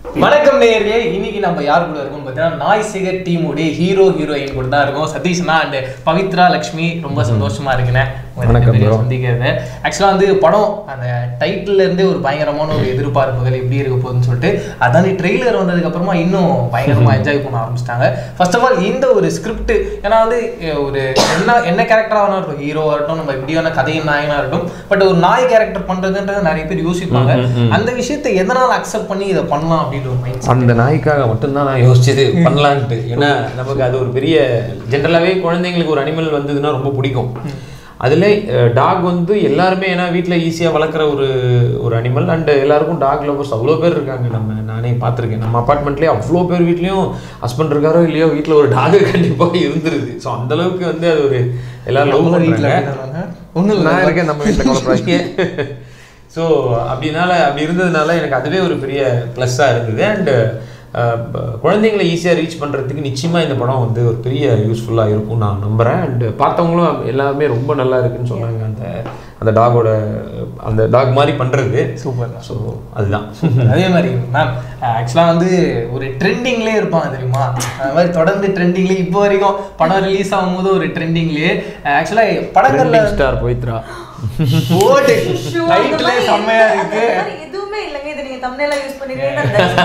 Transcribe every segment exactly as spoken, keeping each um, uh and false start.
வணக்கம் நேயர்களே, இன்னைக்கு நம்ம யார் கூட இருக்கோம் பார்த்தீங்கன்னா நாய் சேகர் டீமுடைய ஹீரோ ஹீரோயின் கூட தான் இருக்கும். சதீஷ்னா அண்ட் பவித்ரா லக்ஷ்மி. ரொம்ப சந்தோஷமா இருக்குண்ணே சந்திக்கிறது. ஆக்சுவலாக வந்து படம் அந்த டைட்டில் இருந்தே ஒரு பயங்கரமான ஒரு எதிர்பார்ப்புகள் எப்படி இருக்க போகுதுன்னு சொல்லிட்டு அதான் ட்ரெய்லர் வந்ததுக்கு அப்புறமா இன்னும் பயங்கரமா என்ஜாய் பண்ண ஆரம்பிச்சிட்டாங்க. ஃபர்ஸ்ட் ஆஃப் ஆல் இந்த ஒரு ஸ்கிரிப்ட், ஏன்னா வந்து ஒரு என்ன என்ன கேரக்டராக இருக்கட்டும், ஹீரோவாக இருக்கட்டும், நம்ம எப்படியான கதையின் நாயனாக இருக்கட்டும், பட் ஒரு நாய் கேரக்டர் பண்றதுன்றது நிறைய பேர் யோசிப்பாங்க. அந்த விஷயத்தை எதனால அக்செப்ட் பண்ணி இதை பண்ணலாம் அப்படின்னு ஒரு மைண்ட். அந்த நாய்க்காக மட்டும்தான் நான் யோசிச்சது பண்ணலான்ட்டு. ஏன்னா நமக்கு அது ஒரு பெரிய ஜென்ரலாகவே குழந்தைங்களுக்கு ஒரு அனிமல் வந்ததுன்னா ரொம்ப பிடிக்கும். அதில் டாக் வந்து எல்லாருமே ஏன்னா வீட்டில் ஈஸியாக வளர்க்குற ஒரு ஒரு அனிமல். அண்டு எல்லாருக்கும் டாக் லவர்ஸ் அவ்வளோ பேர் இருக்காங்க. நம்ம நானே பார்த்துருக்கேன், நம்ம அப்பார்ட்மெண்ட்லேயே அவ்வளோ பேர் வீட்லேயும் ஹஸ்பண்ட் இருக்காரோ இல்லையோ வீட்டில் ஒரு டாகு கண்டிப்பாக இருந்துருது. ஸோ அந்தளவுக்கு வந்து அது ஒரு எல்லோரும் லவ் பண்ணுறாங்க. ஒன்றும் நான் இருக்கேன் நம்ம வீட்டில் குழப்பறாங்க. ஸோ அப்படினால அப்படி இருந்ததுனால எனக்கு அதுவே ஒரு பெரிய ப்ளஸ்ஸாக இருந்தது. அண்டு குழந்தைங்களை ஈஸியாக ரீச் பண்ணுறதுக்கு நிச்சயமாக இந்த படம் வந்து ஒரு பெரிய யூஸ்ஃபுல்லாக இருக்கும் நான் நம்புகிறேன். அண்டு பார்த்தவங்களும் எல்லாருமே ரொம்ப நல்லா இருக்குன்னு சொன்னாங்க. அந்த அந்த டாகோட அந்த டாக் மாதிரி பண்ணுறது சூப்பர். ஸோ அதுதான். அதே மாதிரி மேம் ஆக்சுவலாக வந்து ஒரு ட்ரெண்டிங்லேயே இருப்பாங்க தெரியுமா, அது மாதிரி தொடர்ந்து ட்ரெண்டிங்லேயே இப்போ வரைக்கும் படம் ரிலீஸ் ஆகும்போது ஒரு ட்ரெண்டிங்லேயே ஆக்சுவலாக படங்களில் ஸ்டார் பவித்ரா போட்டு லைட்ல செம்மையா இருக்கு. எதுவுமே இல்லங்க, இது நீங்க தம்ப்நெயிலா யூஸ் பண்ணிருக்கீங்க.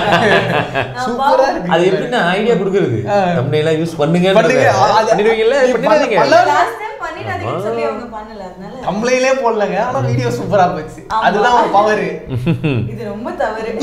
சூப்பரா இருக்கு. அது எப்படின்னா ஐடியா கொடுக்கிறது, தம்ப்நெயிலா யூஸ் பண்ணுங்க பண்ணுவீங்கல்ல, பண்ணிடுவீங்க. லாஸ்ட் டைம் பண்ணிடாதீங்கன்னு சொல்லி அவங்க பண்ணல, அதனால தம்ப்நெயிலே போடலங்க. ஆனா வீடியோ சூப்பரா போச்சு. அதுதான் பவர். இது ரொம்ப தவறு.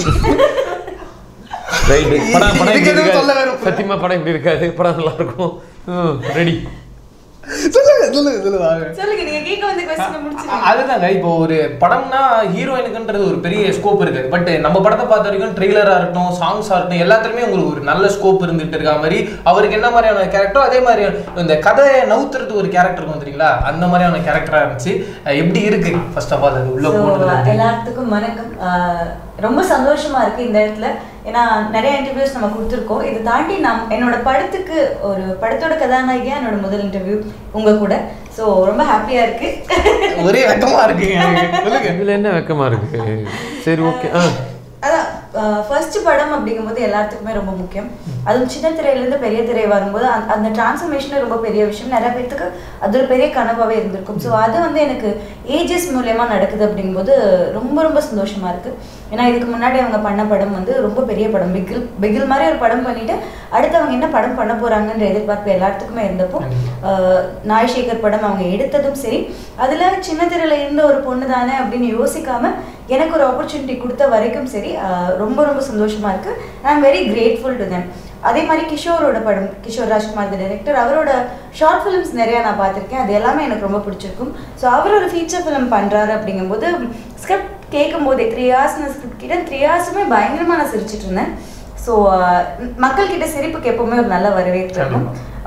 ரைட். படம் படம் சத்தியமா படம் இப்படி இருக்காது, படம் நல்லா இருக்கும். ரெடி சொல்லுங்க சொல்லுங்க சொல்லுங்க சொல்லுங்க நீங்க கேக்க வந்த क्वेश्चन முடிச்சிருங்க. அதுதாங்க, இப்போ ஒரு படம்னா ஹீரோயினுக்குன்றது ஒரு பெரிய ஸ்கோப் இருக்கு. பட் நம்ம படத்தை பார்த்த வரைக்கும் ட்ரெய்லரா இருக்கட்டும், சாங்ஸா இருக்கட்டும், எல்லாத்துலயுமே உங்களுக்கு ஒரு நல்ல ஸ்கோப் இருந்துட்டு இருக்க மாதிரி அவருக்கு என்ன மாதிரியான கேரக்டரோ அதே மாதிரி இந்த கதையை நவுத்துறது ஒரு கேரக்டர் வந்துறீங்களா, அந்த மாதிரியான கேரக்டரா இருந்துச்சு. எப்படி இருக்கு ஃபர்ஸ்ட் ஆஃப் ஆல் அது உள்ள போனதுல? எல்லாத்துக்கும் வணக்கம். ரொம்ப சந்தோஷமா இருக்கு இந்த இடத்துல. ஏன்னா நிறைய இன்டர்வியூஸ் நம்ம கொடுத்துருக்கோம். இதை தாண்டி நான் என்னோட படத்துக்கு ஒரு படத்தோட கதாநாயகியா என்னோட முதல் இன்டர்வியூ உங்க கூட. ஸோ ரொம்ப ஹாப்பியா இருக்கு. ஒரே வெக்கமா இருக்கு. இதுல என்ன வெக்கமா இருக்கு? சரி ஓகே. அதான் ஃபர்ஸ்ட் படம் அப்படிங்கும்போது எல்லாத்துக்குமே ரொம்ப முக்கியம். அதுவும் சின்ன திரையிலேருந்து பெரிய திரை வரும்போது அந்த டிரான்ஸ்ஃபர்மேஷன் ரொம்ப பெரிய விஷயம். நிறைய பேருக்கு அது ஒரு பெரிய கனவாகவே இருந்திருக்கும். ஸோ அது வந்து எனக்கு ஏஜஸ் மூலயமா நடக்குது அப்படிங்கும்போது ரொம்ப ரொம்ப சந்தோஷமா இருக்கு. ஏன்னா இதுக்கு முன்னாடி அவங்க பண்ண படம் வந்து ரொம்ப பெரிய படம், பிகில் பிகில் மாதிரி ஒரு படம் பண்ணிட்டு அடுத்து அவங்க என்ன படம் பண்ண போறாங்கன்ற எதிர்பார்ப்பு எல்லாத்துக்குமே இருந்தப்போ நாய் சேகர் படம் அவங்க எடுத்ததும் சரி, அதுல சின்ன திரையில இருந்த ஒரு பொண்ணு தானே அப்படின்னு யோசிக்காம எனக்கு ஒரு ஆப்பர்ச்சுனிட்டி கொடுத்த வரைக்கும் சரி ரொம்ப ரொம்ப சந்தோஷமா இருக்கு. ஐ am very grateful to them. அதே மாதிரி கிஷோரோட படம், கிஷோர் ராஜ்குமார் டைரக்டர், அவரோட ஷார்ட் ஃபிலிம்ஸ் நிறையா நான் பார்த்துருக்கேன். அது எல்லாமே எனக்கு ரொம்ப பிடிச்சிருக்கும். ஸோ அவர் ஒரு ஃபீச்சர் ஃபிலிம் பண்ணுறாரு அப்படிங்கும்போது ஸ்கிரிப்ட் கேட்கும் போதே த்ரீ ஹார்ஸ் நான் ஸ்கிரிப்ட் கிட்ட த்ரீ ஹார்ஸுமே பயங்கரமாக நான் சிரிச்சிட்டு இருந்தேன். ஸோ மக்கள்கிட்ட சிரிப்புக்கு எப்போவுமே ஒரு நல்ல வரவேற்பு இருக்கும்.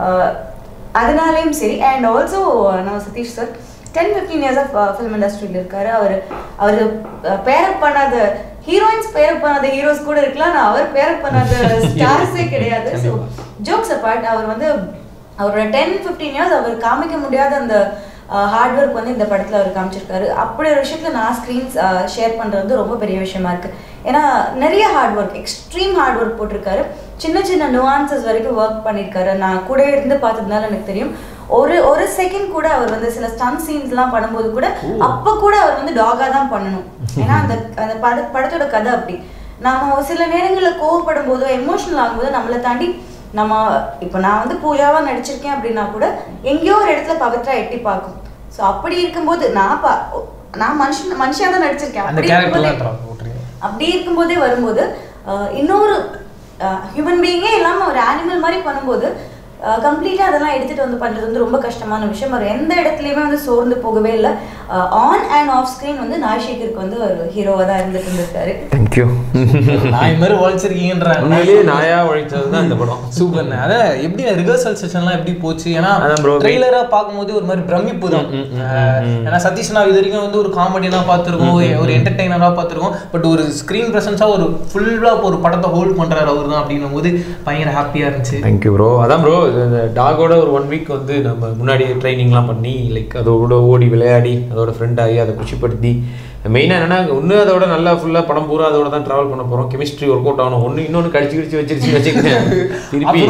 அதனாலேயும் சரி. அண்ட் ஆல்சோ நம்ம Sathish sir ten fifteen years of film இண்டஸ்ட்ரியில் இருக்காரு. அவர் அவர் பேரப் பண்ணாத ஹீரோயின்ஸ் பேரப் பண்ணாத ஹீரோஸ் கூட இருக்கலாம், நான் அவர் பேரப் பண்ணாத ஸ்டார்ஸே கிடையாது. ஸோ ஜோக்ஸ் அப்பார்ட், அவர் வந்து அவரோட டென் ஃபிஃப்டீன் இயர்ஸ் அவர் காமிக்க முடியாத அந்த ஹார்ட் ஒர்க் வந்து இந்த படத்தில் அவர் காமிச்சிருக்காரு. அப்படி ஒரு விஷயத்தில் நான் ஸ்க்ரீன்ஸ் ஷேர் பண்ணுறது ரொம்ப பெரிய விஷயமா இருக்குது. ஏன்னா நிறைய hard work, extreme hard work போட்டிருக்காரு. சின்ன சின்ன நுவான்சஸ் வரைக்கும் ஒர்க் பண்ணியிருக்காரு. நான் கூட இருந்து பார்த்ததுனால எனக்கு தெரியும். ஒரு ஒரு செகண்ட் கூட அவர் வந்து சில ஸ்டன் சீன்ஸ்லாம் பண்ணும்போது கூட அப்போ கூட அவர் வந்து டாகாக தான் பண்ணணும். ஏன்னா அந்த அந்த பட படத்தோட கதை அப்படி. நம்ம சில நேரங்களில் கோவப்படும் போதோ எமோஷனல் ஆகும்போது நம்மளை தாண்டி நம்ம இப்போ நான் வந்து பூஜாவாக நடிச்சிருக்கேன் அப்படின்னா கூட எங்கேயோ ஒரு இடத்துல பவித்ரா எட்டி பார்க்கும். ஸோ அப்படி இருக்கும்போது நான் பா நான் மனுஷன் மனுஷியாக தான் நடிச்சிருக்கேன். அப்படி இருக்கும்போதே அப்படி இருக்கும்போதே வரும்போது இன்னொரு ஹியூமன் பீயிங்கே இல்லாமல் ஒரு ஆனிமல் மாதிரி பண்ணும்போது கம்ப்ளீட்டாக அதெல்லாம் எடுத்துகிட்டு வந்து பண்ணுறது வந்து ரொம்ப கஷ்டமான விஷயம். அவர் எந்த இடத்துலையுமே வந்து சோர்ந்து போகவே இல்லை. ஆன் அண்ட் ஆஃப் ஸ்க்ரீன் வந்து நாய் சேகருக்கு வந்து ஒரு ஹீரோவாக தான் இருந்துட்டு இருந்திருக்காரு. தேங்க்யூ. நாய் மாதிரி உழைச்சிருக்கீங்கன்றாங்க. நாயா உழைச்சது தான் இந்த படம். சூப்பர்ண்ணே. அதான் எப்படி ரிஹர்சல் செஷன்லாம் எப்படி போச்சு? ஏன்னா ட்ரெய்லராக பார்க்கும்போது ஒரு மாதிரி பிரமிப்பு தான். ஏன்னா சதீஷ் நான் இது வரைக்கும் வந்து ஒரு காமெடியாக பார்த்துருக்கோம், ஒரு என்டர்டெய்னராக பார்த்துருக்கோம். பட் ஒரு ஸ்க்ரீன் ப்ரெசன்ஸாக ஒரு ஃபுல்லாக ஒரு படத்தை ஹோல்ட் பண்ணுறாரு அவர் தான் அப்படின்னும் போது பயங்கர ஹாப்பியாக இருந்துச்சு. Thank you bro. அதான் ப்ரோ, இந்த டாகோட ஒரு ஒன் வீக் வந்து நம்ம முன்னாடி ட்ரைனிங்லாம் பண்ணி லைக் அதோட ஓடி விளையாடி அதோட ஃப்ரெண்ட் ஆகி அதை குஷிப்படுத்தி மெயினாக என்னன்னா ஒன்று அதோட நல்லா ஃபுல்லாக படம் பூரா அதோட தான் ட்ராவல் பண்ண போகிறோம். கெமிஸ்ட்ரி ஒர்க் அவுட் ஆகணும். ஒன்று இன்னொன்று கடிச்சு கடிச்சு வச்சிருச்சு வச்சுக்கேன். திருப்பி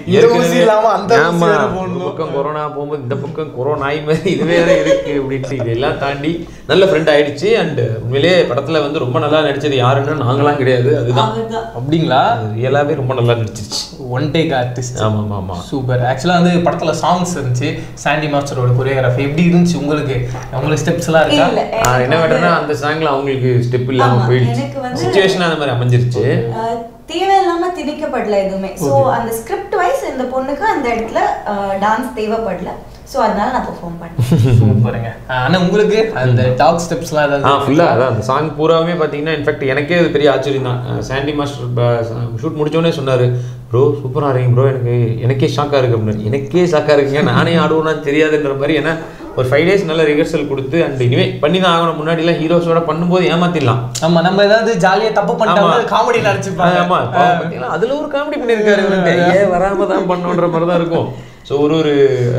ஆமாம், இந்த பக்கம் கொரோனா போகும்போது இந்த பக்கம் கொரோனா ஆகி மாதிரி இது வேற இருக்கு அப்படின்ட்டு இதெல்லாம் தாண்டி நல்ல ஃப்ரெண்ட் ஆயிடுச்சு. அண்ட் உண்மையிலே படத்தில் வந்து ரொம்ப நல்லா நடிச்சது யாருன்னா நாங்களாம் கிடையாது, அதுதான். அப்படிங்களா? ரியலாகவே ரொம்ப நல்லா நடிச்சிருச்சு. One take artist. ஆமாம் ஆமாம், சூப்பர். ஆக்சுவலாக வந்து படத்தில் சாங்ஸ் இருந்துச்சு, சாண்டி மாஸ்டரோட கொரியோகிராஃபி எப்படி இருந்துச்சு உங்களுக்கு? உங்களுக்கு ஸ்டெப்ஸ் எல்லாம் இருக்கா? என்ன வேணும்னா அந்த சாங்ல அவங்களுக்கு ஸ்டெப் இல்லாமல் போயிடுச்சு, சிச்சுவேஷன் அந்த மாதிரி அமைஞ்சிருச்சு. தேவையில்லாம திணிக்கப்படல எதுவுமே. ஸோ அந்த ஸ்கிரிப்ட் வைஸ் இந்த பொண்ணுக்கு அந்த இடத்துல டான்ஸ் தேவைப்படல. ஸோ அதனால நான் பெர்ஃபார்ம் பண்ணேன். சூப்பருங்க. ஆனால் உங்களுக்கு அந்த டாக் ஸ்டெப்ஸ்லாம் ஏதாவது? ஆ ஃபுல்லாக அதான் அந்த சாங் பூராவே பார்த்தீங்கன்னா இன்ஃபேக்ட் எனக்கே அது பெரிய ஆச்சரியம் தான். சாண்டி மாஸ்டர் ஷூட் முடிச்சோடனே சொன்னார், ப்ரோ சூப்பராக இருக்கீங்க ப்ரோ, எனக்கு எனக்கே ஷாக்காக இருக்குது அப்படின்னு. எனக்கே ஷாக்காக இருக்குங்க, நானே ஆடுவோம்னா தெரியாதுன்ற மாதிரி. ஏன்னா ஒரு ஃபைவ் டேஸ் நல்ல ரிஹர்சல் கொடுத்து அண்ட் இனிமே பண்ணி தான் ஆகணும். முன்னாடிலாம் ஹீரோஸோட பண்ணும்போது ஏமாத்திடலாம். ஆமாம், நம்ம ஏதாவது ஜாலியாக தப்பு பண்ணாமல் காமெடி நினச்சிப்பாங்க. ஆமாம், பார்த்தீங்களா அதில் ஒரு காமெடி பண்ணியிருக்காரு, ஏன் வராமல் தான் பண்ணோன்ற மாதிரி தான் இருக்கும். ஸோ ஒரு ஒரு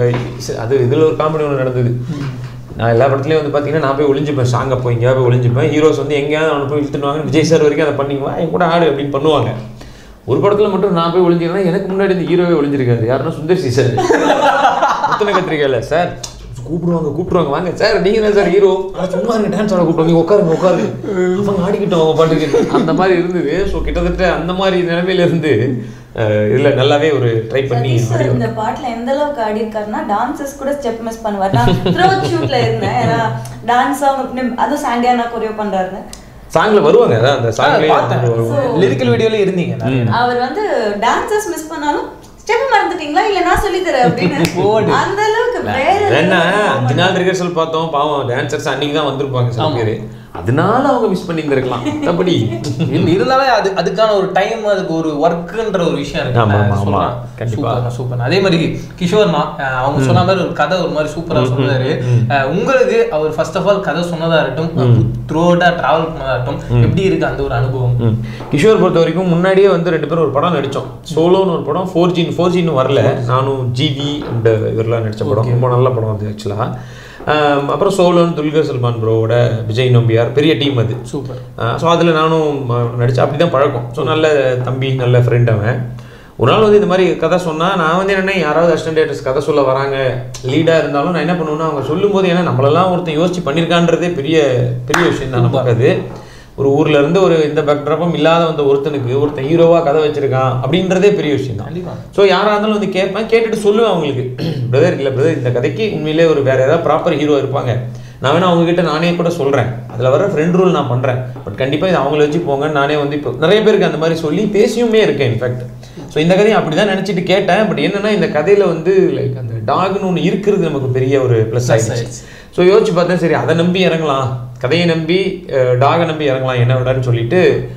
அது இதில் ஒரு காமெடி ஒன்று நடந்தது. நான் எல்லா படத்துலையும் வந்து பார்த்தீங்கன்னா நான் போய் ஒளிஞ்சுப்பேன், சாங்கை போய் எங்கேயா போய் ஒளிஞ்சுப்பேன். ஹீரோஸ் வந்து எங்கேயாவது அவனை போய் இழுத்துடுவாங்க, விஜய் சார் வரைக்கும் அதை பண்ணிக்குவா என் கூட ஆடு அப்படின்னு பண்ணுவாங்க. ஒரு படத்தில் மட்டும் நான் போய் ஒளிஞ்சிக்கிறேன்னா எனக்கு முன்னாடி இந்த ஹீரோவே ஒளிஞ்சிருக்காரு. யாருன்னா சுந்தர் சி சார் முத்தனை கத்திரிக்கையில் சார் கூப்பிடுவாங்க கூப்பிடுவாங்க வாங்க சார் நீங்கள் தான் சார் ஹீரோ, சும்மா இருங்க டான்ஸ் ஆட கூப்பிடுவாங்க, உட்காருங்க உட்காருங்க அவங்க ஆடிக்கிட்டோம் அவங்க பாட்டுக்கு அந்த மாதிரி இருந்தது. ஸோ கிட்டத்தட்ட அந்த மாதிரி நிலைமையில இருந்து இல்ல நல்லாவே ஒரு ட்ரை பண்ணி இந்த பாட்டுல எந்த அளவுக்கு ஆடி இருக்காருன்னா டான்சஸ் கூட ஸ்டெப் மிஸ் பண்ணுவார். நான் த்ரோட் ஷூட்ல இருந்தேன், ஏன்னா டான்ஸ் அவங்க அதுவும் சாண்டியானா கொரியோ பண்றாரு சாங்ல வருவாங்க. அதான் அந்த சாங்லயே லிரிக்கல் வீடியோல இருந்தீங்க. அவர் வந்து டான்சஸ் மிஸ் பண்ணாலும் ஸ்டெப் மறந்துட்டீங்களா இல்ல நான் சொல்லி தரேன் அப்படின்னு அந்த அளவுக்கு வேற என்ன அஞ்சு நாள் ரிஹர்சல் பார்த்தோம். பாவம் டான்சர்ஸ் அன்னைக்கு தான் வந்திருப்பாங்க சில பேர், அதனால அவங்க மிஸ் பண்ணி இருந்திருக்கலாம். மற்றபடி இருந்தாலே அது அதுக்கான ஒரு டைம், அதுக்கு ஒரு ஒர்க்குன்ற ஒரு விஷயம் இருக்கு. சூப்பர். அதே மாதிரி கிஷோர்னா அவங்க சொன்ன மாதிரி ஒரு கதை ஒரு மாதிரி சூப்பரா சொன்னாரு. உங்களுக்கு அவர் ஃபர்ஸ்ட் ஆஃப் ஆல் கதை சொன்னதா இருக்கட்டும், த்ரூ அவுட்டா டிராவல் பண்ணதா இருக்கட்டும், எப்படி இருக்கு அந்த ஒரு அனுபவம்? கிஷோர் பொறுத்த வரைக்கும் முன்னாடியே வந்து ரெண்டு பேரும் ஒரு படம் நடிச்சோம். சோலோன்னு ஒரு படம், ஃபோர் ஜி ஃபோர் ஜின்னு வரல, நானும் ஜிவி அண்ட் இவரெல்லாம் நடிச்ச படம், ரொம்ப நல்ல படம் அது ஆக்சுவலா. அப்புறம் சோலோன் துல்கர் சல்மான் ப்ரோவோட விஜய் நம்பியார் பெரிய டீம் அது. சூப்பர். ஸோ அதில் நானும் நடித்தேன், அப்படி தான் பழக்கம். ஸோ நல்ல தம்பி நல்ல ஃப்ரெண்ட் அவன். ஒரு நாள் வந்து இந்த மாதிரி கதை சொன்னால் நான் வந்து என்னென்ன யாராவது அசிஸ்டன்ட் டைரக்டர்ஸ் கதை சொல்ல வராங்க லீடாக இருந்தாலும் நான் என்ன பண்ணுவேன்னா அவங்க சொல்லும்போது ஏன்னா நம்மளெல்லாம் ஒருத்தன் யோசிச்சு பண்ணியிருக்கான்றதே பெரிய பெரிய விஷயம் தான் நமக்கு. அது ஒரு ஊர்ல இருந்து ஒரு இந்த பேக்ட்ராப்பும் இல்லாத வந்த ஒருத்தனுக்கு ஒருத்தன் ஹீரோவா கதை வச்சிருக்கான் அப்படின்றதே பெரிய விஷயம் தான். ஸோ யாராக இருந்தாலும் வந்து கேட்பேன், கேட்டுட்டு சொல்லுவேன் அவங்களுக்கு, பிரதர் இல்லை பிரதர் இந்த கதைக்கு உண்மையிலே ஒரு வேற ஏதாவது ப்ராப்பர் ஹீரோ இருப்பாங்க, நான் வேணா அவங்ககிட்ட நானே கூட சொல்கிறேன், அதில் வர ஃப்ரெண்ட் ரூல் நான் பண்ணுறேன், பட் கண்டிப்பாக இது அவங்கள வச்சு போங்க நானே வந்து இப்போ நிறைய பேருக்கு அந்த மாதிரி சொல்லி பேசியுமே இருக்கேன் இன்ஃபேக்ட். ஸோ இந்த கதையை அப்படி தான் நினச்சிட்டு கேட்டேன். பட் என்னன்னா இந்த கதையில் வந்து லைக் அந்த டாக்னு ஒன்று இருக்கிறது நமக்கு பெரிய ஒரு ப்ளஸ் ஆகிடுச்சு. ஸோ யோசிச்சு பார்த்தேன், சரி அதை நம்பி இறங்கலாம், கதையை நம்பி டாகை நம்பி இறங்கலாம் என்ன விடான்னு சொல்லிட்டு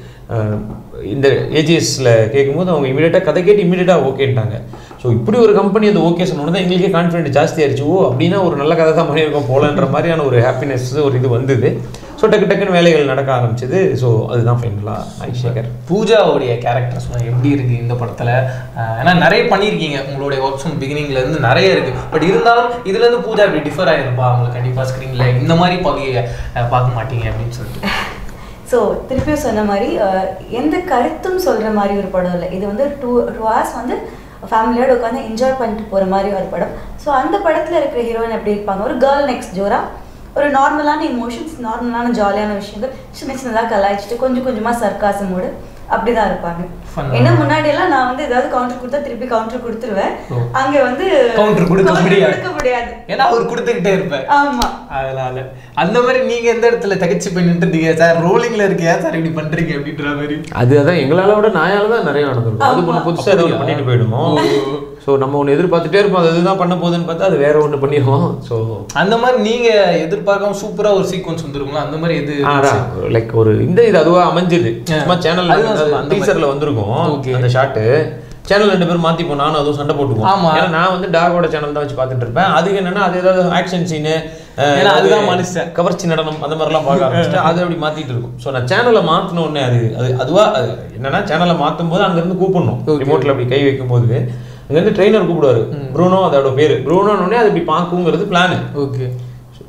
இந்த ஏஜிஎஸ்ல கேட்கும்போது அவங்க இமீடியட்டாக கதை கேட்டு இமீடியட்டாக ஓகேன்ட்டாங்க. ஸோ இப்படி ஒரு கம்பெனி அது ஓகே சொன்னோன்னு தான் எங்களுக்கே கான்ஃபிடென்ட் ஜாஸ்தி ஆயிடுச்சு. ஓ அப்படின்னா ஒரு நல்ல கதை தான் பண்ணியிருக்கோம் போலன்ற மாதிரியான ஒரு ஹாப்பினஸ் ஒரு இது வந்தது. ஸோ டக்கு டக்குன்னு வேலைகள் நடக்க ஆரம்பிச்சது. ஸோ அதுதான் ஃபைனலாக நாய் சேகர். பூஜாவுடைய கேரக்டர் சொன்னால் எப்படி இருக்குது இந்த படத்தில்? ஏன்னா நிறைய பண்ணியிருக்கீங்க, உங்களுடைய ஒர்க்ஸ் பிகினிங்லேருந்து நிறைய இருக்குது. பட் இருந்தாலும் இதுலேருந்து பூஜா இப்படி டிஃபர் ஆகிருப்பா, அவங்களுக்கு கண்டிப்பாக ஸ்க்ரீனில் இந்த மாதிரி பகையை பார்க்க மாட்டீங்க அப்படின்னு சொல்லிட்டு. ஸோ திருப்பியும் சொன்ன மாதிரி எந்த கருத்தும் சொல்கிற மாதிரி ஒரு படம் இல்லை. இது வந்து டூ டூ ஹவர்ஸ் வந்து ஃபேமிலியோடு உட்காந்து என்ஜாய் பண்ணிட்டு போகிற மாதிரி ஒரு படம். ஸோ அந்த படத்தில் இருக்கிற ஹீரோயின் எப்படி இருப்பாங்க, ஒரு கேர்ள் நெக்ஸ்ட் ஜோரா ஒரு நார்மலான இமோஷன்ஸ், நார்மலான ஜாலியான விஷயங்கள், சின்ன சின்னதாக கலாய்ச்சிட்டு கொஞ்சம் கொஞ்சமாக சர்க்காசமோடு அப்படிதான் இருப்பாங்க. ஏன்னா முன்னாடி எல்லாம் நான் வந்து ஏதாவது கவுண்டர் கொடுத்தா திருப்பி கவுண்டர் கொடுத்துருவேன், அங்க வந்து கவுண்டர் கொடுக்க முடியாது ஏன்னா அவர் கொடுத்துக்கிட்டே இருப்பேன். ஆமா, அதனால அந்த மாதிரி நீங்க எந்த இடத்துல தகச்சு பண்ணிட்டு இருந்தீங்க சார், ரோலிங்ல இருக்கியா சார் இப்படி பண்றீங்க அப்படின்ற மாதிரி? அது அதான் எங்களால விட நாயால தான் நிறைய நடந்திருக்கும். அது ஒன்று புதுசாக ஏதாவது பண்ணிட்டு போயிடுவோம். ஸோ நம்ம ஒன்று எதிர்பார்த்துட்டே இருப்போம், அது இதுதான் பண்ண போகுதுன்னு பார்த்தா அது வேற ஒன்று பண்ணிடுவோம். ஸோ அந்த மாதிரி நீங்க எதிர்பார்க்காம சூப்பரா ஒரு சீக்வன்ஸ் வந்துருங்களா அந்த மாதிரி எது? அதான் லைக் ஒரு இந்த இது அதுவாக அமைஞ்சது. சும்மா சேனல் டீசர்ல வந்திருக்கும் அந்த ஷாட்டு, சேனல் ரெண்டு பேரும் மாற்றிப்போம், நானும் அதுவும் சண்டை போட்டுக்குவோம். ஆமாம், ஏன்னா நான் வந்து டாகோட சேனல் தான் வச்சு பார்த்துட்டு இருப்பேன். அதுக்கு என்னன்னா அது ஏதாவது ஆக்ஷன் சீனு, அதுதான் மனுஷன் கவர்ச்சி நடனம் அந்த மாதிரிலாம் பார்க்க ஆரம்பிச்சுட்டு அது அப்படி மாற்றிட்டு இருக்கும். ஸோ நான் சேனலை மாற்றின உடனே அது அது அதுவாக அது என்னன்னா சேனலை மாற்றும் போது அங்கேருந்து கூப்பிடணும், ரிமோட்டில் அப்படி கை வைக்கும் போது அங்கேருந்து ட்ரெயினர் கூப்பிடுவாரு, ப்ரூனோ அதோட பேர் ப்ரூனோன்னு, அது இப்படி பார்க்குங்கிறது பிளானு. ஓகே,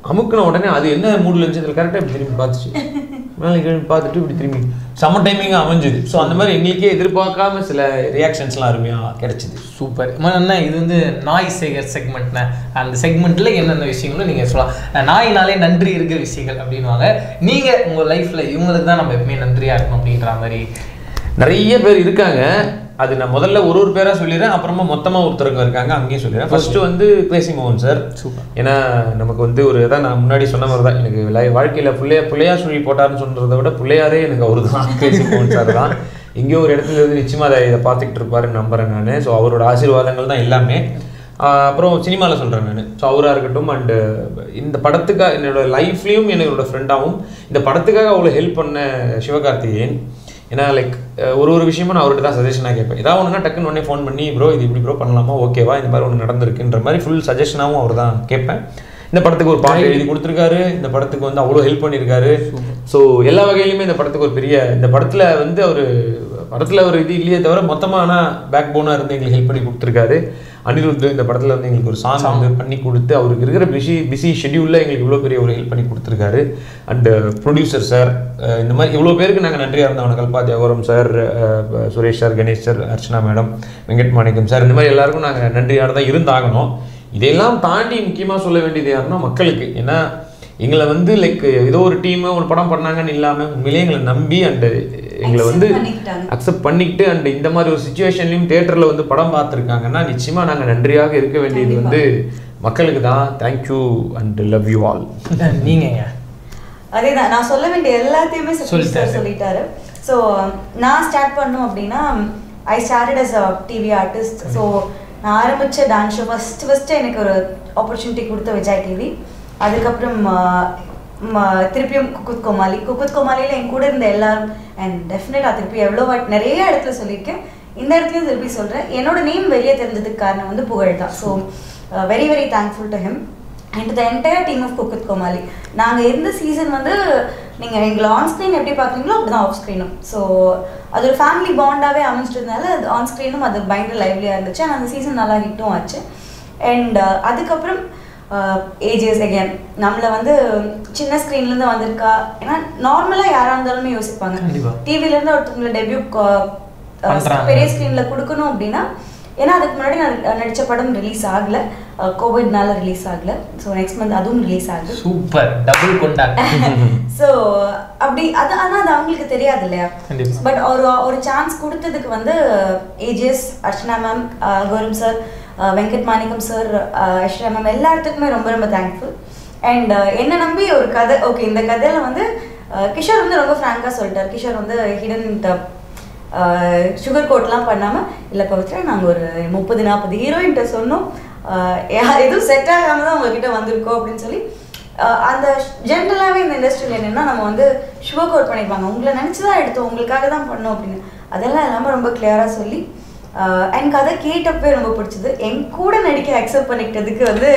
அமுக்குன உடனே அது என்ன மூடில் இருந்துச்சு அதில் கரெக்டாக இப்படி திரும்பி பார்த்துச்சு. நாளைக்கு பார்த்துட்டு இப்படி திரும்பி செம்ம டைமிங்காக அமைஞ்சுது. ஸோ அந்த மாதிரி எங்களுக்கே எதிர்பார்க்காம சில ரியாக்ஷன்ஸ்லாம் அருமையாக கிடைச்சிது. சூப்பர். அண்ணா இது வந்து நாய் சேகர் செக்மெண்ட்ண்ணே. அந்த செக்மெண்ட்டில் என்னென்ன விஷயங்களும் நீங்கள் சொல்லலாம். நாயினாலே நன்றி இருக்கிற விஷயங்கள் அப்படின்வாங்க. நீங்கள் உங்கள் லைஃப்பில் இவங்களுக்கு தான் நம்ம எப்பவுமே நன்றியாக இருக்கணும் அப்படின்ற மாதிரி நிறைய பேர் இருக்காங்க. அது நான் முதல்ல ஒரு ஒரு பேராக சொல்லிடுறேன், அப்புறமா மொத்தமாக ஒருத்தருங்க இருக்காங்க அங்கேயும் சொல்லிடுறேன். ஃபர்ஸ்ட்டு வந்து கிரேசி மோகன் சார். சூப்பர். ஏன்னா நமக்கு வந்து ஒரு இதான் நான் முன்னாடி சொன்ன மாதிரி தான், எனக்கு லை வாழ்க்கையில் பிள்ளையா பிள்ளையார் சொல்லி போட்டார்னு சொல்கிறத விட பிள்ளையாரே எனக்கு அவர் தான், கிரேசி மோகன் சார் தான். எங்கேயோ ஒரு இடத்துல இருந்து நிச்சயமாக அதை இதை பார்த்துக்கிட்டு இருப்பாருன்னு நம்புகிறேன் நான். ஸோ அவரோட ஆசீர்வாதங்கள் தான் எல்லாமே. அப்புறம் சினிமாவில் சொல்கிறேன் நான். ஸோ அவராக இருக்கட்டும், அண்டு இந்த படத்துக்காக என்னோடய லைஃப்லேயும் என்னோட ஃப்ரெண்டாகவும் இந்த படத்துக்காக அவ்வளோ ஹெல்ப் பண்ண சிவகார்த்திகேயன். ஏன்னா லைக் ஒரு ஒரு விஷயமும் நான் அவர்கிட்ட தான் சஜஷனாக கேட்பேன். ஏதாவது ஒன்றுனா டக்குன்னு உடனே ஃபோன் பண்ணி ப்ரோ இது இப்படி ப்ரோ பண்ணலாமா, ஓகேவா, இந்த மாதிரி ஒன்று நடந்திருக்குன்ற மாதிரி ஃபுல் சஜஷனாகவும் அவர் தான் கேட்பேன். இந்த படத்துக்கு ஒரு பாட்டு எழுதி கொடுத்துருக்காரு, இந்த படத்துக்கு வந்து அவ்வளோ ஹெல்ப் பண்ணியிருக்காரு. ஸோ எல்லா வகையிலுமே இந்த படத்துக்கு ஒரு பெரிய, இந்த படத்தில் வந்து அவர் படத்தில் ஒரு இது இல்லையே தவிர மொத்தமாக ஆனால் பேக் போனாக இருந்து எங்களுக்கு ஹெல்ப் பண்ணி கொடுத்துருக்காரு. அனிருத் இந்த படத்தில் வந்து எங்களுக்கு ஒரு சாங் வந்து பண்ணி கொடுத்து அவருக்கு இருக்கிற பிஸி பிஸி ஷெடியூலில் எங்களுக்கு இவ்வளோ பெரிய ஒரு ஹெல்ப் பண்ணி கொடுத்துருக்காரு. அண்டு ப்ரொடியூசர் சார், இந்த மாதிரி இவ்வளோ பேருக்கு நாங்கள் நன்றியாக இருந்தோம். கல்பா தேவரம் sir, Suresh sir, Ganesh sir, Archana madam, Venkat Manickam sir, இந்த மாதிரி எல்லாருக்கும் நாங்கள் நன்றியாக தான் இருந்தாகணும். இதெல்லாம் தாண்டி முக்கியமாக சொல்ல வேண்டியது யாருன்னா மக்களுக்கு. ஏன்னா எங்களை வந்து லைக் ஏதோ ஒரு டீமு ஒரு படம் பண்ணாங்கன்னு இல்லாமல் உண்மையிலேயே எங்களை நம்பி அண்டு எங்களை வந்து அக்செப்ட் பண்ணிக்கிட்டு அண்ட் இந்த மாதிரி ஒரு சுச்சுவேஷன்லையும் தியேட்டரில் வந்து படம் பார்த்துருக்காங்கன்னா நிச்சயமாக நாங்கள் நன்றியாக இருக்க வேண்டியது வந்து மக்களுக்கு தான். Thank you and love you all. நீங்க அதே தான் நான் சொல்ல வேண்டிய எல்லாத்தையுமே சொல்லிட்டாரு. ஸோ நான் ஸ்டார்ட் பண்ணோம் அப்படின்னா I started as a TV artist. So நான் ஆரம்பித்த டான்ஸ் ஷோ ஃபஸ்ட்டு ஃபஸ்ட்டு எனக்கு ஒரு ஆப்பர்ச்சுனிட்டி கொடுத்த விஜய் டிவி. அதுக்கப்புறம் திருப்பியும் குக்குத் கோமாளி. குக்குத் கோமாளியில் என் கூட இருந்த எல்லாரும் அண்ட் டெஃபினட்டாக திருப்பி எவ்வளோ வாட் நிறைய இடத்துல சொல்லியிருக்கேன், இந்த இடத்துலையும் திருப்பி சொல்கிறேன். என்னோட நேம் வெளியே தெரிஞ்சதுக்கு காரணம் வந்து புகழ் தான். So very very thankful to him and the entire team of Cooku Comali. நாங்கள் இருந்த சீசன் வந்து நீங்கள் எங்களை ஆன் ஸ்க்ரீன் எப்படி பார்க்குறீங்களோ அப்படி தான் ஆஃப் ஸ்க்ரீனும். ஸோ அது ஒரு ஃபேமிலி பாண்டாகவே அமைச்சிட்டதுனால அது ஆன் ஸ்க்ரீனும் அது பயங்கர லைவ்லியாக இருந்துச்சு. அண்ட் அந்த சீசன் நல்லா ஹிட்டும் ஆச்சு. அண்ட் அதுக்கப்புறம் ஏஜஸ் அகேன் நம்மளை வந்து சின்ன ஸ்க்ரீன்லேருந்து வந்திருக்கா. ஏன்னா நார்மலாக யாராக இருந்தாலுமே யோசிப்பாங்க டிவிலேருந்து ஒருத்தவங்களை டெபியூ பெரிய ஸ்க்ரீனில் கொடுக்கணும் அப்படின்னா. ஏன்னா அதுக்கு முன்னாடி நான் நடித்த படம் ரிலீஸ் ஆகலை, கோவிட்னால ரிலீஸ் ஆகலை. ஸோ நெக்ஸ்ட் மந்த் அதுவும் ரிலீஸ் ஆகுது. சூப்பர் டபுள் கொண்டாங்க. ஸோ அப்படி அது ஆனால் அது அவங்களுக்கு தெரியாது இல்லையா. பட் ஒரு ஒரு சான்ஸ் கொடுத்ததுக்கு வந்து ஏஜஸ், Archana ma'am, Gaurav sir, Venkat Manickam sir, Aishwarya ma'am எல்லாத்துக்குமே ரொம்ப ரொம்ப தேங்க்ஃபுல். அண்ட் என்னை நம்பி ஒரு கதை, ஓகே இந்த கதையில் வந்து கிஷோர் வந்து ரொம்ப ஃப்ராங்காக சொல்லிட்டார். கிஷோர் வந்து ஹிடன் சுகர் கோட்லாம் பண்ணாமல், இல்லை பவித்ரா நாங்கள் ஒரு முப்பது நாற்பது ஹீரோயின்கிட்ட சொன்னோம், எதுவும் செட் ஆகாமல் தான் உங்ககிட்ட வந்திருக்கோம் அப்படின்னு சொல்லி. அந்த ஜென்ரலாகவே இந்த இண்டஸ்ட்ரியில் என்னென்னா நம்ம வந்து சுகர் கோட் பண்ணியிருப்பாங்க, உங்களை நினச்சி தான் எடுத்தோம், உங்களுக்காக தான் பண்ணோம் அப்படின்னு. அதெல்லாம் இல்லாமல் ரொம்ப கிளியராக சொல்லி எனக்கு அதை கேட்டப்பே ரொம்ப பிடிச்சது. என் கூட நடிக்க அக்செப்ட் பண்ணிக்கிட்டதுக்கு வந்து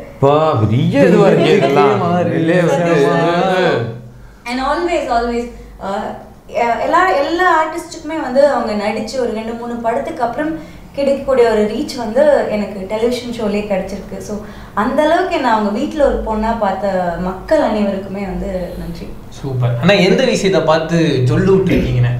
அண்ட் ஆல்வேஸ் ஆல்வேஸ் எல்லா எல்லா ஆர்டிஸ்ட்டுக்குமே வந்து அவங்க நடித்து ஒரு ரெண்டு மூணு படத்துக்கு அப்புறம் கிடைக்கக்கூடிய ஒரு ரீச் வந்து எனக்கு டெலிவிஷன் ஷோலேயே கிடச்சிருக்கு. ஸோ அந்த அளவுக்கு என்ன அவங்க வீட்டில் ஒரு பொண்ணாக பார்த்த மக்கள் அனைவருக்குமே வந்து நன்றி. சூப்பர். ஆனால் எந்த விஷயத்தை பார்த்து சொல்லு விட்டுருக்கீங்கண்ணே?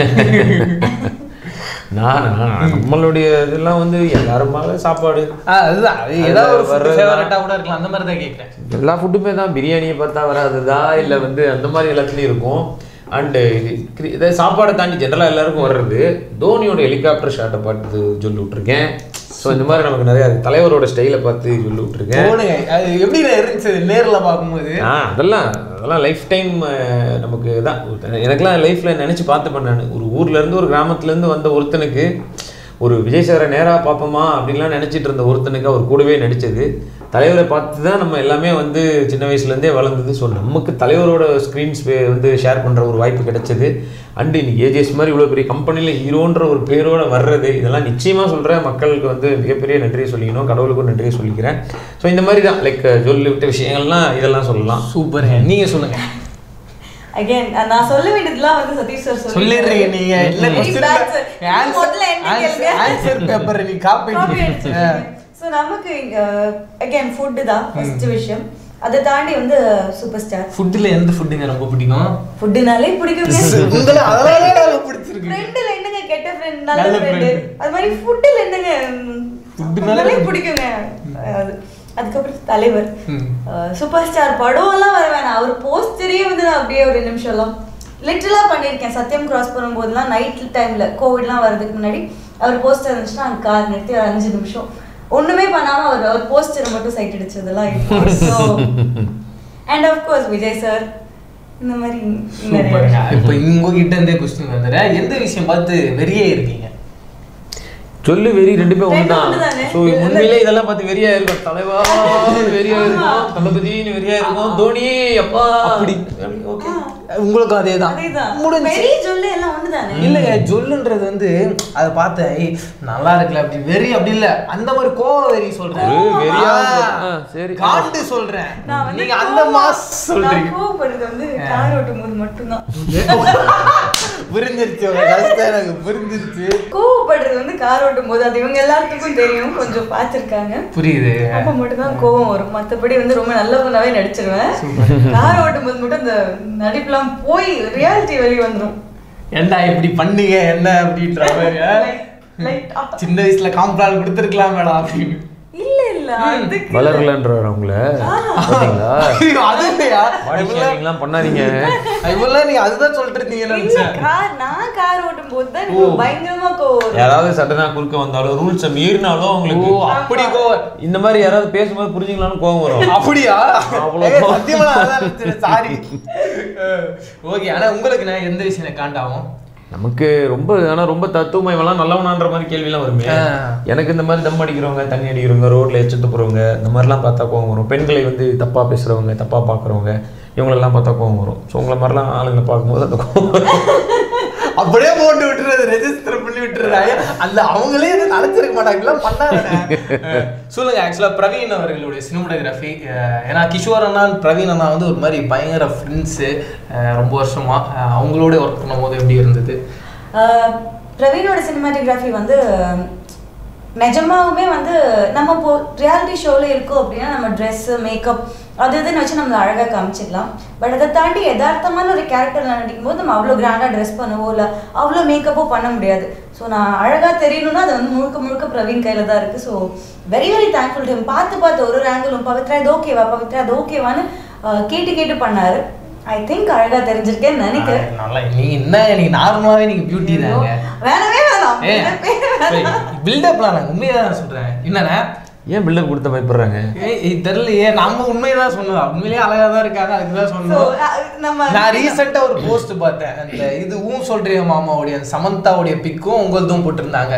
நான் நம்மளுடைய இதெல்லாம் வந்து எல்லாரும் சாப்பாடு அதுதான், ஏதாவது ஒரு ஃபேவரட்டாக கூட இருக்கலாம், அந்த மாதிரி தான் கேட்குறேன். எல்லா ஃபுட்டுமே தான், பிரியாணியை பார்த்தா வராதுதா இல்லை வந்து அந்த மாதிரி எல்லாத்துலேயும் இருக்கும். அண்டு இதை சாப்பாடை தாண்டி ஜென்ரலாக எல்லாருக்கும் வர்றது தோனியோட ஹெலிகாப்டர் ஷாட்டை பார்த்து சொல்லி விட்ருக்கேன். ஸோ இந்த மாதிரி நமக்கு நிறையா தலைவரோட ஸ்டைலை பார்த்து சொல்லி விட்ருக்கேன். அது எப்படி இருந்துச்சு நேரில் பார்க்கும்போது? ஆ அதெல்லாம் அதெல்லாம் லைஃப் டைம் நமக்கு தான். எனக்குலாம் லைஃப்பில் நினச்சி பார்த்துப்பேன் நான். ஒரு ஊர்லேருந்து ஒரு கிராமத்துலேருந்து வந்த ஒருத்தனுக்கு ஒரு விஜய் சாரை நேராக பார்ப்போமா அப்படின்லாம் நினச்சிட்டு இருந்த ஒருத்தனுக்கு அவர் கூடவே நடித்தது. தலைவரை பார்த்து தான் நம்ம எல்லாமே வந்து சின்ன வயசுலேருந்தே வளர்ந்தது. ஸோ நமக்கு தலைவரோட ஸ்க்ரீன்ஸ் வந்து ஷேர் பண்ணுற ஒரு வாய்ப்பு கிடைச்சது. அண்டு இன்னைக்கு ஏஜிஎஸ் மாதிரி இவ்வளோ பெரிய கம்பெனியில் ஹீரோன்ற ஒரு பேரோடு வர்றது, இதெல்லாம் நிச்சயமாக சொல்கிறேன் மக்களுக்கு வந்து மிகப்பெரிய நன்றியை சொல்லிக்கணும், கடவுளுக்கும் நன்றியை சொல்லிக்கிறேன். ஸோ இந்த மாதிரி தான் லைக் சொல்லி விட்ட விஷயங்கள்லாம் இதெல்லாம் சொல்லலாம். சூப்பர். நீங்கள் சொல்லுங்கள். அகைன் நான் சொல்ல வேண்டியதுலாம் வந்து சதீஷ் சார் சொல்லிடுறீங்க. நீங்க இல்ல ஆன்சர் பேப்பர் நீ காப்பி. ஸோ நமக்கு அகைன் ஃபுட்டு தான் ஃபர்ஸ்ட் விஷயம். அதை தாண்டி வந்து சூப்பர் ஸ்டார். ஃபுட்ல எந்த ஃபுட்டுங்க ரொம்ப பிடிக்கும்? ஃபுட்னாலே பிடிக்குங்க. உங்கள அதனால தான் பிடிச்சிருக்கு. ஃப்ரெண்ட்ல என்னங்க கெட்ட ஃப்ரெண்ட் நல்ல ஃப்ரெண்ட். அது மாதிரி ஃபுட்ல என்னங்க ஃபுட்னாலே பிடிக்குங்க. அது அதுக்கப்புறம் தலைவர் சூப்பர் ஸ்டார் படம் எல்லாம் வர வேணாம், அவர் போஸ்டரே வந்து நான் அப்படியே ஒரு நிமிஷம் எல்லாம் லிட்டரலா பண்ணியிருக்கேன். சத்தியம் கிராஸ் பண்ணும்போதெல்லாம் நைட் டைம்ல கோவிட்லாம் வர்றதுக்கு முன்னாடி அவர் போஸ்டர் இருந்துச்சுன்னா அங்கே கார் நிறுத்தி ஒரு அஞ்சு நிமிஷம் ஒண்ணுமே பண்ணாம அவர் அவர் போஸ்டர் மட்டும் சைட் அடிச்சதெல்லாம் இருக்கும். So and of course Vijay sir இந்த மாதிரி. இப்போ உங்ககிட்ட இருந்தே கொஸ்டின் வந்துடுறேன், எந்த விஷயம் பார்த்து வெறியே இருக்கீங்க? சொல்லு வெறி ரெண்டு பேரும் ஒண்ணுதான். ஸோ உண்மையிலே இதெல்லாம் பார்த்து வெறியா இருக்கும். தலைவா வெறியா இருக்கும், தளபதினு வெறியா இருக்கும், தோனி அப்பா அப்படி. ஓகே உங்களுக்கும் அதே தான் இல்லைங்க. ஜொல்லுன்றது வந்து அதை பார்த்தேன் நல்லா இருக்குல்ல அப்படி வெறி அப்படி இல்ல, அந்த மாதிரி கோவ வெறி சொல்றேன். சரி காண்டு சொல்றேன், நீங்க அந்த மாஸ் சொல்றீங்க. கோவப்படுறது வந்து கார் ஓட்டும் போது மட்டும்தான். புரிஞ்சிருச்சு கஷ்டம், எனக்கு புரிஞ்சிருச்சு. கோவப்படுறது வந்து கார் ஓட்டும் போது அது இவங்க எல்லாத்துக்கும் தெரியும், கொஞ்சம் பார்த்துருக்காங்க, புரியுது. அப்ப மட்டும் தான் கோவம் வரும், மற்றபடி வந்து ரொம்ப நல்ல பொண்ணாவே நடிச்சிருவேன். கார் ஓட்டும் போது மட்டும் அந்த நடிப்புலாம் போய் ரியாலிட்டி வெளியே வந்துடும். ஏண்டா இப்படி பண்ணீங்க என்ன அப்படின்ற மாதிரி. சின்ன வயசுல காம்ப்ளான் கொடுத்துருக்கலாம் மேடம் அப்படின்னு. இல்ல இல்ல அதுக்கு வளரலன்றாரு அவங்கள. பாத்தீங்களா அதுலயா வாடிக்கையாளர்கள்லாம் பண்ணாதீங்க இவெல்லாம் நீ அதுதான் சொல்லிட்டு இருந்தீங்கன்னு நினைச்சேன். கார் நான் கார் ஓட்டும் போது தான் எனக்கு பயங்கரமா கோவம். யாராவது சட்டனா குறுக்க வந்தாலும் ரூல்ஸை மீறினாலும் அவங்களுக்கு அப்படி கோவம். இந்த மாதிரி யாராவது பேசும்போது புரிஞ்சுக்கலாம்னு கோவம் வரும். அப்படியா? சத்தியமா அதான் சாரி. ஓகே, ஆனா உங்களுக்கு நான் எந்த விஷயம் காண்டாகும்? நமக்கு ரொம்ப ஆனால் ரொம்ப தத்துவமயமெல்லாம் நல்லவனான்ற மாதிரி கேள்விலாம் வருமே. எனக்கு இந்த மாதிரி தம் அடிக்கிறவங்க, தண்ணி அடிக்கிறவங்க, ரோட்ல எச்சத்து போகிறவங்க, இந்த மாதிரிலாம் பார்த்தா கோவம் வரும். பெண்களை வந்து தப்பாக பேசுகிறவங்க, தப்பாக பார்க்குறவங்க, இவங்களெல்லாம் பார்த்தா கோவம் வரும். ஸோ உங்களை மாதிரிலாம் ஆளுங்களை பார்க்கும்போது அந்த கோவம் அப்படியே போட்டு விட்டுறது, ரெஜிஸ்டர் பண்ணி விட்டுறாங்க. அந்த அவங்களே எதுவும் நினைச்சிருக்க மாட்டாங்க, எல்லாம் பண்ணாங்க. சொல்லுங்க, ஆக்சுவலா பிரவீன் அவர்களுடைய சினிமோட்டோகிராஃபி, ஏன்னா கிஷோர் அண்ணா பிரவீன் அண்ணா வந்து ஒரு மாதிரி பயங்கர ஃப்ரெண்ட்ஸு ரொம்ப வருஷமா, அவங்களோட ஒர்க் பண்ணும் போது எப்படி இருந்தது? பிரவீனோட சினிமாட்டோகிராஃபி வந்து நிஜமாவுமே வந்து நம்ம இப்போ ரியாலிட்டி ஷோவில் இருக்கோம் அப்படின்னா நம்ம ட்ரெஸ்ஸு, மேக்கப் அது இதுன்னு வச்சு நம்மளை அழகாக காமிச்சிக்கலாம். பட் அதை தாண்டி யதார்த்தமான ஒரு கேரக்டரில் நடிக்கும் போது நம்ம அவ்வளோ கிராண்டாக ட்ரெஸ் பண்ணுவோம், இல்லை அவ்வளோ மேக்கப்போ பண்ண முடியாது. ஸோ நான் அழகாக தெரியணும்னா அது வந்து முழுக்க முழுக்க பிரவீன் கையில் தான் இருக்குது. So very very thankful time. பார்த்து பார்த்து ஒரு ஒரு ஆங்கிளும் பவித்ரா இது ஓகேவா, பவித்ரா அது ஓகேவான்னு கேட்டு கேட்டு பண்ணார். ஐ திங்க் அழகா தெரிஞ்சிருக்கேன்னு நினைக்கிறேன். நல்லா நீங்க என்ன நீங்க நார்மலாவே நீங்க பியூட்டி தாங்க. வேணவே வேணாம். பில்டப்லாம் நான் உண்மையா தான் சொல்றேன். என்னன்னா ஏன் பில்டப் கொடுத்த பயப்படுறாங்க? ஏய் தெரியலையே, நம்ம உண்மையதான் சொன்னோம். உண்மையிலேயே அழகா தான் இருக்காங்க, அதுக்குதான் சொன்னோம். நான் ரீசெண்டா ஒரு போஸ்ட் பார்த்தேன், அந்த இது ஊன் சொல்றீங்க மாமாவுடைய சமந்தாவுடைய பிக்கும் உங்களதும் போட்டிருந்தாங்க.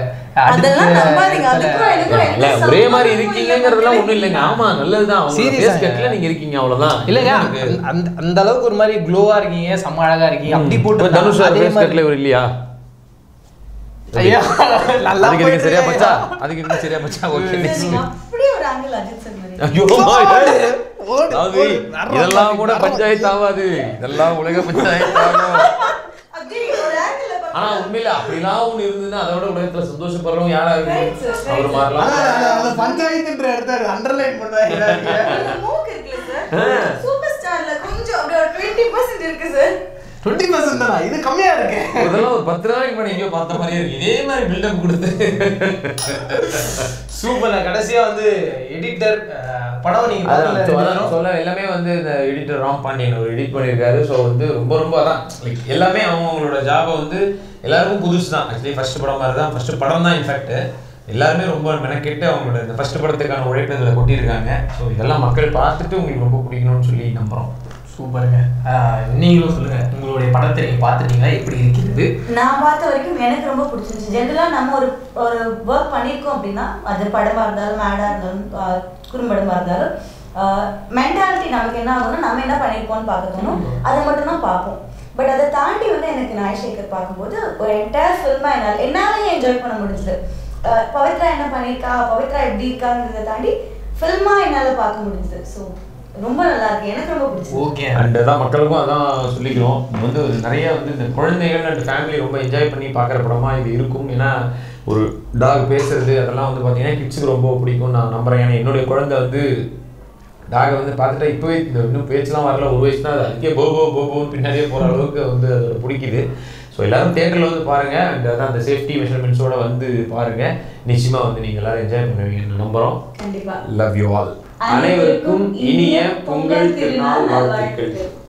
ஒரே மாதிரி இருக்கீங்கிறதுலாம் ஒண்ணும் இல்லைங்க. ஆமா நல்லதுதான், சீரியஸ்ல நீங்க இருக்கீங்க அவ்வளவுதான். இல்லங்க அந்த அந்த அளவுக்கு ஒரு மாதிரி க்ளோவா இருக்கீங்க, செம்ம அழகா இருக்கீங்க. அப்படி போட்டு தனுஷ் அதே மாதிரி ஒரு இல்லையா? ஐயா நல்லா அதுக்கு சரியா பச்சா, அதுக்கு இன்னும் சரியா பச்சா. ஓகே அப்படியே ஒரு ஆங்கிள் அஜித் சார் மாதிரி. ஐயோ இதெல்லாம் கூட பஞ்சாயத்து ஆகாது, இதெல்லாம் உலக பஞ்சாயத்து ஆகும். ஆனா உண்மையில அப்படிலாம் ஒண்ணு இருந்ததுன்னா அதோட உலகத்துல சந்தோஷப்படுறோம் யாரா இருக்கு? அவர் மாறலாம். பஞ்சாயத்துன்ற இடத்துல அண்டர்லைன் பண்ணுவாங்க. மூக்கு இருக்குல்ல சார், சூப்பர் ஸ்டார்ல கொஞ்சம் அப்படியே இருபது பர்சன்ட் இருக்கு சார். இருபது பர்சன்ட் தானா? இது கம்மியா இருக்கு. இதெல்லாம் ஒரு பத்து நாளைக்கு முன்னாடி எங்கேயோ பார்த்த மாதிரியே இருக்கு. இதே மாதிரி பில்டப் கொடுத்து சூப்பர். கடைசியா வந்து எடிட்டர் படம் நீங்க சொல்ல எல்லாமே வந்து இந்த எடிட்டர் ராம் பாண்டியன் ஒரு எடிட் பண்ணியிருக்காரு. ஸோ வந்து ரொம்ப ரொம்ப அதான் லைக் எல்லாமே அவங்களோட ஜாபை வந்து எல்லாருக்கும் புதுசு தான். ஆக்சுவலி ஃபர்ஸ்ட் படம் மாதிரி தான், ஃபர்ஸ்ட் படம் தான். இன்ஃபேக்ட் எல்லாருமே ரொம்ப மெனக்கெட்டு அவங்களோட இந்த ஃபர்ஸ்ட் படத்துக்கான உழைப்பு இதில் கொட்டியிருக்காங்க. ஸோ இதெல்லாம் மக்கள் பார்த்துட்டு உங்களுக்கு ரொம்ப பிடிக்கணும்னு சொல்லி நம்புகிறோம். சூப்பருங்க. நீங்களும் சொல்லுங்க, உங்களுடைய படத்தை நீங்க பார்த்துட்டீங்களா, எப்படி இருக்கிறது? நான் பார்த்த வரைக்கும் எனக்கு ரொம்ப பிடிச்சிருந்துச்சு. ஜென்ரலாக நம்ம ஒரு ஒரு ஒர்க் பண்ணியிருக்கோம் அப்படின்னா அது படமாக இருந்தாலும் மேடாக இருந்தாலும் குறும்படமாக இருந்தாலும் மென்டாலிட்டி நமக்கு என்ன ஆகும்னா நம்ம என்ன பண்ணியிருக்கோம்னு பார்க்கணும், அதை மட்டும் தான் பார்ப்போம். பட் அதை தாண்டி வந்து எனக்கு நாய் சேகர் பார்க்கும்போது ஒரு என்டையர் ஃபில்மாக என்னால் என்னாலேயே என்ஜாய் பண்ண முடிஞ்சுது. பவித்ரா என்ன பண்ணியிருக்கா, பவித்ரா எப்படி இருக்காங்கிறத தாண்டி ஃபில்மாக என்னால் பார்க்க முடிஞ்சுது. ஸோ ரொம்ப நல்லா இருக்கு, எனக்கு ரொம்ப பிடிச்சது. ஓகே, அண்ட் தான் மக்களுக்கும் அதான் சொல்லிக்கிறோம். வந்து நிறைய வந்து இந்த குழந்தைகள் அண்ட் ஃபேமிலி ரொம்ப என்ஜாய் பண்ணி பார்க்குற படமா இது இருக்கும். ஏன்னா ஒரு டாக் பேசுறது அதெல்லாம் வந்து பார்த்தீங்கன்னா கிட்ஸுக்கு ரொம்ப பிடிக்கும் நான் நம்புறேன். ஏன்னா என்னுடைய குழந்தை வந்து டாகை வந்து பார்த்துட்டா இப்போவே இந்த இன்னும் பேச்செலாம் வரல, ஒரு வயசுனா அது அதுக்கே போ போ போன்னு பின்னாடியே போகிற அளவுக்கு வந்து அது பிடிக்குது. ஸோ எல்லாரும் தியேட்டரில் வந்து பாருங்கள், அண்ட் அதான் அந்த சேஃப்டி மெஷர்மெண்ட்ஸோட வந்து பாருங்கள். நிச்சயமாக வந்து நீங்கள் எல்லாரும் என்ஜாய் பண்ணுவீங்கன்னு நம்புகிறோம். கண்டிப்பாக. Love you all. அனைவருக்கும் இனிய பொங்கல் திருநாள் வாழ்த்துக்கள்.